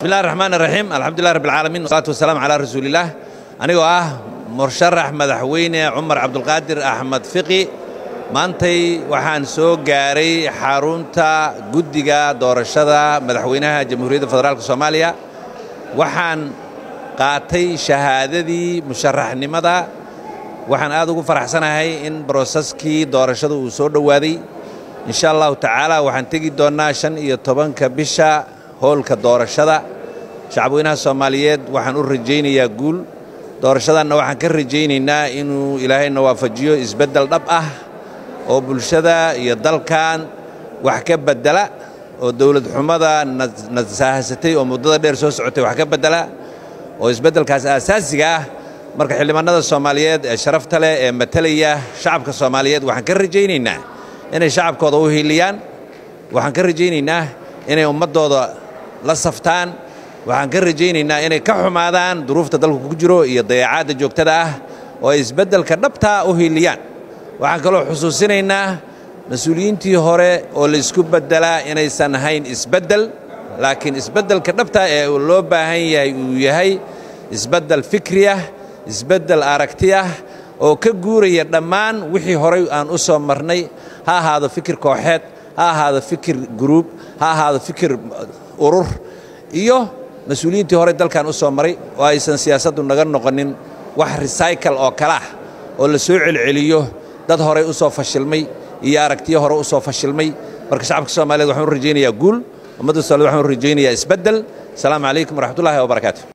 بسم الله الرحمن الرحيم الحمد لله رب العالمين والصلاة والسلام على رسول الله أنا مرشح مدحوينه عمر عبد القادر أحمد فقي maantay waxaan soo gaaray xarunta guddiga doorashada madaxweynaha Jamhuuriyadda Federaalka Soomaaliya waxaan qaatay shahaadadii musharaxnimada waxaan aad ugu faraxsanahay in processkii doorashada uu soo dhawaaday insha Allah taala waxaan tagi doonaa 15 bisha hoolka doorashada shacabweynaha Soomaaliyeed waxaan u rajaynayaa guul doorashadana waxaan ka rajaynaynaa inuu Ilaahayna waafajiyo isbedel dhab ah oo bulshada iyo dalkan wax ka bedela oo dawlad xumada nasaahasatay oo muddada dheer soo socotay wax ka bedela oo isbedelkaas asaasiga ah marka xildhibaanada Soomaaliyeed ee sharafta leh ee matalaya shacabka Soomaaliyeed waxaan ka rajaynaynaa inay shacabkooda u hiiliyaan waxaan ka rajaynaynaa inay ummadooda la saftaan waxaan ka rajaynaynaa inay ka xumaadaan duruufta dalku ku jiro iyo dayacaadda joogtada ah oo isbedelka dhabta u hiiliyaan waxaan kaloo xusuusinaynaa mas'uuliyiintii hore oo la isku bedelaa inaysan ahayn isbedel laakiin isbedelka dhabta ee loo baahan yahay uu yahay isbedel fikri ah isbedel aragti ah oo ka guuraya dhammaan wixii hore aan u soo marnay ha ahaado fikir kooxeed ha ahaado fikir group ha ahaado fikir urur iyo mas'uuliyiintii hore dalkan u soo maray oo aysan siyaasaddu naga noqonin wax recycle oo kala ah oo la soo celceliyo dad hore u soo fashilmay iyo aragtiyo hore u soo fashilmay marka shacabka Soomaaliyeed waxaan u rajaynayaa guul ummadda Soomaaliyeed waxaan u rajaynayaa isbedel salaamu calaykum waraxmatullaahi wa barakaatuh